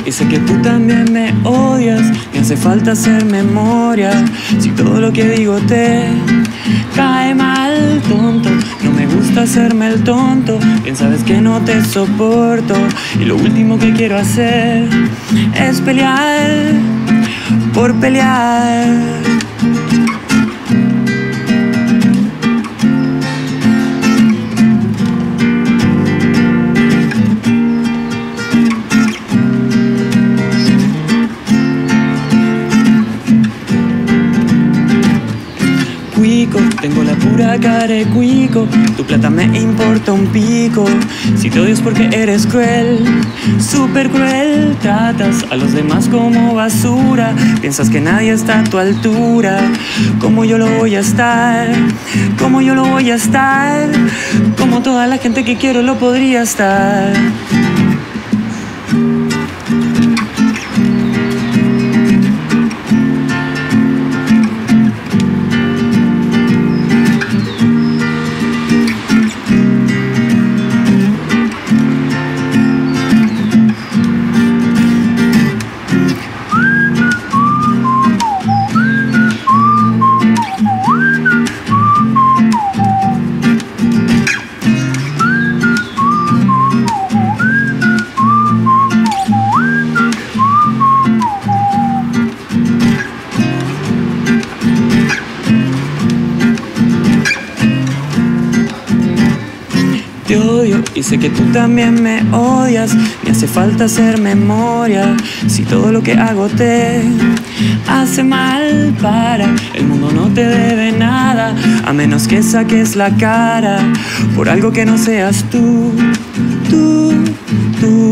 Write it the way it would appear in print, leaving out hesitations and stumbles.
y sé que tú también me odias. Me hace falta hacer memoria. Si todo lo que digo te cae mal, tonto, no me gusta hacerme el tonto. Bien sabes que no te soporto y lo último que quiero hacer es pelear por pelear. Tengo la pura cara de cuico, tu plata me importa un pico. Si te odio es porque eres cruel, súper cruel. Tratas a los demás como basura, piensas que nadie está a tu altura. Como yo lo voy a estar, como yo lo voy a estar, como toda la gente que quiero lo podría estar. Te odio y sé que tú también me odias. Me hace falta hacer memoria. Si todo lo que hago te hace mal, para. El mundo no te debe nada, a menos que saques la cara por algo que no seas tú, tú, tú.